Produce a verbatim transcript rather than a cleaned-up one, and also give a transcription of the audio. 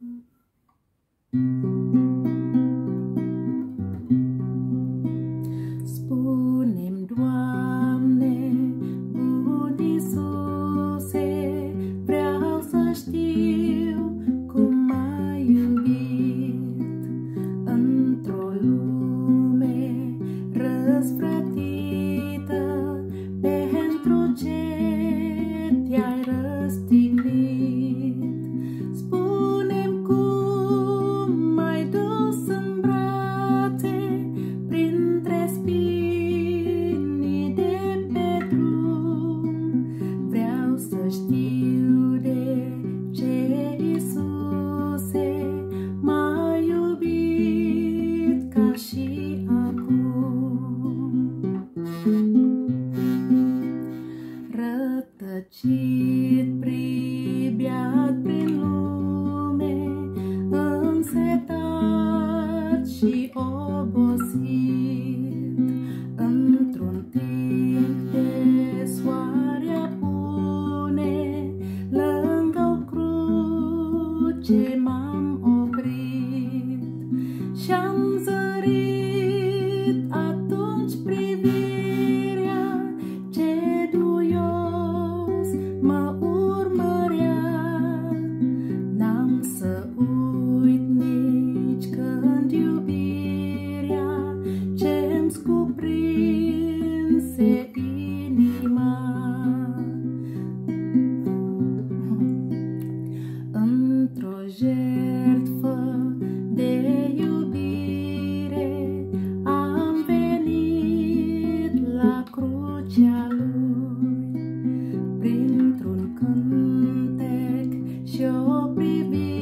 Spune-mi, Doamne, bun Iisuse, vreau să știu cum m-ai iubit într-o lume răsfrătită, pentru ce te-ai răstignit. Spune-mi cum m-ai dus în brațe printre spinii de pe drum. Vreau să știu de ce, Iisuse, m-ai iubit ca și acum. Rătăcit, pribeat prin lume, însetat și obosit, într-un timp de soare apune, lângă o cruce m-am oprit și-am zărit atunci privirea ce duios mă urmărea. N-am să uit nici când iubirea ce-mi scuprinse inima. Într-o jertfă de iubire am venit la crucea Lui, printr-un cântec și o privire